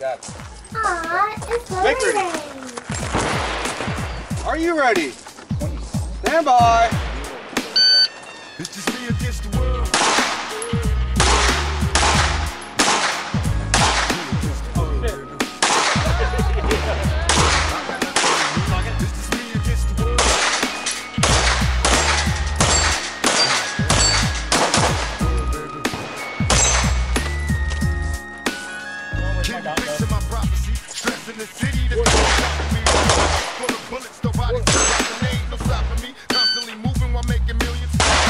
Got it. Aw, it's Victory. raining. Are you ready? Stand by. It's just me against the world. My prophecy, stressing the city that's stopping me. Full of bullets, nobody stopping me. Ain't no stopping me. Constantly moving while making millions.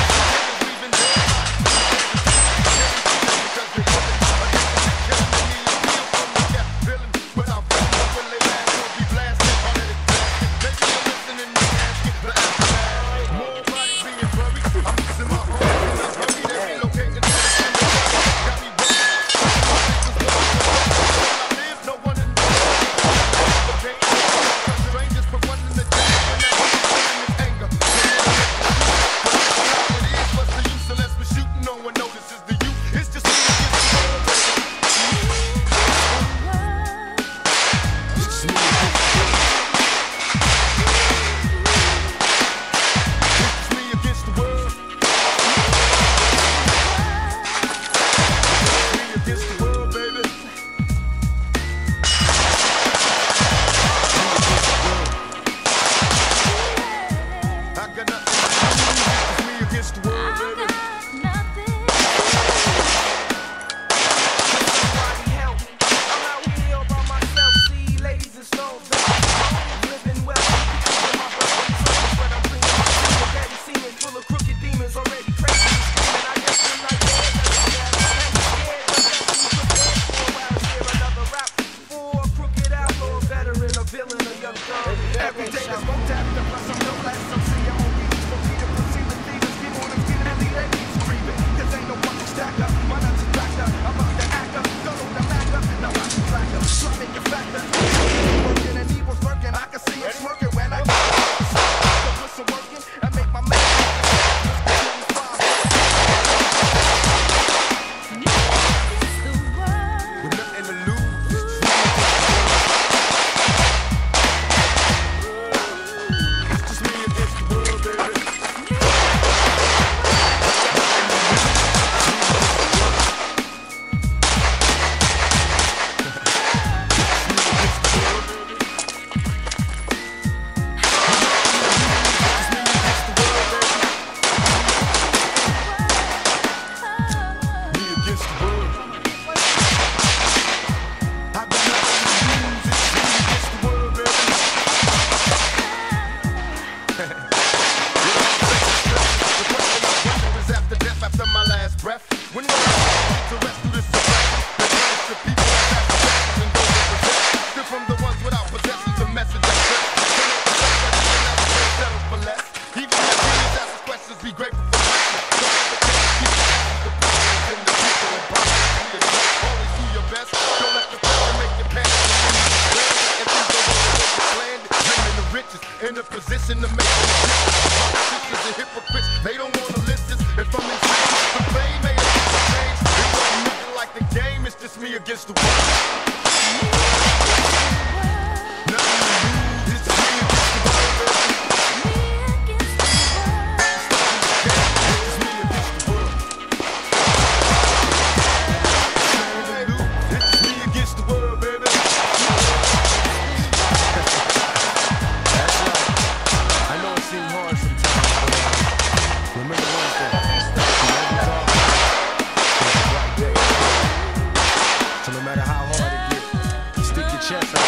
Every day that's one tap, the plus I'm no less. I'm seeing on these for me to proceed with these. Keep on them feeling and lead keeps creeping. Cause ain't no one to stack up. Why not to back up? I'm about to act up. Don't know the Mac up. Now I'm black up. Trying to factor. Working and evil's working. I can see it smirking when I get the whistle working. I make my man. With nothing to lose. When to rescue this the people and those from the ones without possessions, a message that's settle for less. Even if you ask questions, be grateful for always do your best. Don't let the pressure make you panic. If you go land, dreaming the riches in a position to make it. Politicians and hypocrites, they don't want to listen. If I'm insane, the fame made it change. It wasn't nothing like the game, it's just me against the world. Nothing to lose, it's me against the world. It's me against the world. It's me against the world, baby. That's right. I know it seems hard sometimes, but remember one thing. So no matter how hard it gets, you stick your chest out.